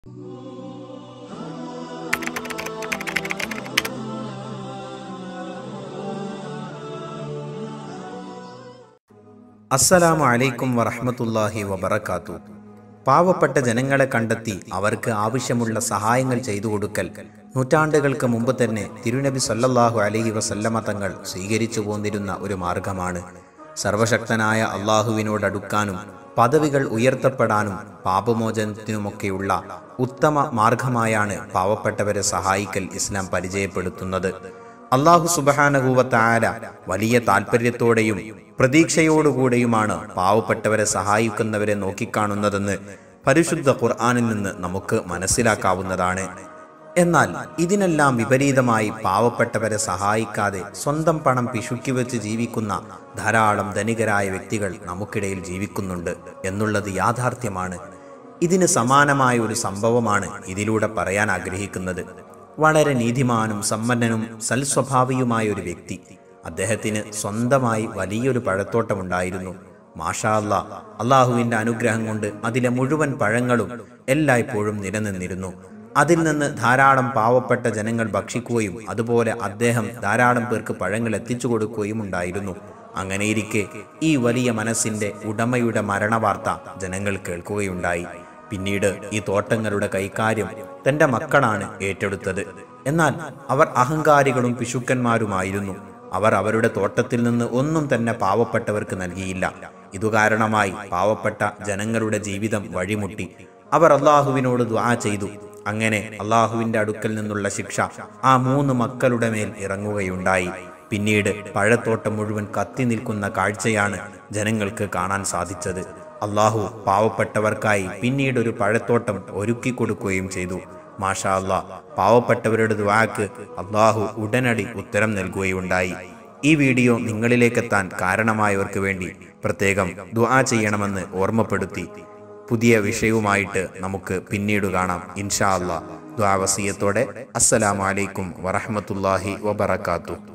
അസ്സലാമു അലൈക്കും വറഹ്മത്തുള്ളാഹി വബറകാതുഹു. പാവപ്പെട്ട ജനങ്ങളെ കണ്ടെത്തി അവർക്ക് ആവശ്യമുള്ള സഹായങ്ങൾ ചെയ്തു കൊടുക്കൽ നൂറ്റാണ്ടുകൾക്ക് മുമ്പ് തന്നെ തിരുനബി സല്ലല്ലാഹു അലൈഹി വസല്ലമ തങ്ങൾ സ്വീകരിച്ചു പോന്നിരുന്ന ഒരു മാർഗമാണ്. സർവശക്തനായ അള്ളാഹുവിനോടടുക്കാനും പദവികൾ ഉയർത്തപ്പെടാനും പാപമോചനത്തിനുമൊക്കെയുള്ള ഉത്തമ മാർഗമായാണ് പാവപ്പെട്ടവരെ സഹായിക്കൽ ഇസ്ലാം പരിചയപ്പെടുത്തുന്നത്. അല്ലാഹു സുബ്ഹാനഹു വ തആല വലിയ താൽപര്യത്തോടെയും പ്രതീക്ഷയോടുകൂടെയുമാണ് പാവപ്പെട്ടവരെ സഹായിക്കുന്നവരെ നോക്കിക്കാണുന്നതെന്ന് പരിശുദ്ധ ഖുർആനിൽ നിന്ന് നമുക്ക് മനസ്സിലാക്കാവുന്നതാണ്. എന്നാൽ ഇതിനെല്ലാം വിപരീതമായി പാവപ്പെട്ടവരെ സഹായിക്കാതെ സ്വന്തം പണം പിശുക്കി വെച്ച് ജീവിക്കുന്ന ധാരാളം ധനികരായ വ്യക്തികൾ നമുക്കിടയിൽ ജീവിക്കുന്നുണ്ട് എന്നുള്ളത് യാഥാർത്ഥ്യമാണ്. ഇതിന് സമാനമായ ഒരു സംഭവമാണ് ഇതിലൂടെ പറയാൻ ആഗ്രഹിക്കുന്നത്. വളരെ നീതിമാനും സമ്പന്നനും സൽസ്വഭാവിയുമായ ഒരു വ്യക്തി. അദ്ദേഹത്തിന് സ്വന്തമായി വലിയൊരു പഴത്തോട്ടമുണ്ടായിരുന്നു. മാഷാ അല്ലാഹ്, അള്ളാഹുവിൻ്റെ അനുഗ്രഹം കൊണ്ട് അതിലെ മുഴുവൻ പഴങ്ങളും എല്ലായ്പ്പോഴും നിലനിന്നിരുന്നു. അതിൽ നിന്ന് ധാരാളം പാവപ്പെട്ട ജനങ്ങൾ ഭക്ഷിക്കുകയും അതുപോലെ അദ്ദേഹം ധാരാളം പേർക്ക് പഴങ്ങൾ എത്തിച്ചു കൊടുക്കുകയും ഉണ്ടായിരുന്നു. അങ്ങനെയിരിക്കെ ഈ വലിയ മനസ്സിൻ്റെ ഉടമയുടെ മരണവാർത്ത ജനങ്ങൾ കേൾക്കുകയുണ്ടായി. പിന്നീട് ഈ തോട്ടങ്ങളുടെ കൈകാര്യം തൻ്റെ മക്കളാണ് ഏറ്റെടുത്തത്. എന്നാൽ അവർ അഹങ്കാരികളും പിശുക്കന്മാരുമായിരുന്നു. അവർ അവരുടെ തോട്ടത്തിൽ നിന്ന് ഒന്നും തന്നെ പാവപ്പെട്ടവർക്ക് നൽകിയില്ല. ഇതുകാരണമായി പാവപ്പെട്ട ജനങ്ങളുടെ ജീവിതം വഴിമുട്ടി. അവർ അള്ളാഹുവിനോട് ദുആ ചെയ്തു. അങ്ങനെ അള്ളാഹുവിൻ്റെ അടുക്കൽ നിന്നുള്ള ശിക്ഷ ആ 3 മക്കളുടെ മേൽ ഇറങ്ങുകയുണ്ടായി. പിന്നീട് പഴത്തോട്ടം മുഴുവൻ കത്തി നിൽക്കുന്ന കാഴ്ചയാണ് ജനങ്ങൾക്ക് കാണാൻ സാധിച്ചത്. അള്ളാഹു പാവപ്പെട്ടവർക്കായി പിന്നീട് ഒരു പഴത്തോട്ടം ഒരുക്കി കൊടുക്കുകയും ചെയ്തു. മാഷാ അല്ലാഹ്, പാവപ്പെട്ടവരുടെ ദുആക്ക് അള്ളാഹു ഉടനടി ഉത്തരം നൽകുകയുണ്ടായി. ഈ വീഡിയോ നിങ്ങളിലേക്കെത്താൻ കാരണമായവർക്ക് വേണ്ടി പ്രത്യേകം ദുആ ചെയ്യണമെന്ന് ഓർമ്മപ്പെടുത്തി പുതിയ വിഷയവുമായിട്ട് നമുക്ക് പിന്നീട് കാണാം ഇൻഷാ അല്ലാഹ്. ദുആ വസിയത്തോടെ അസ്സലാമു അലൈക്കും വറഹ്മത്തുള്ളാഹി വബറകാതുഹു.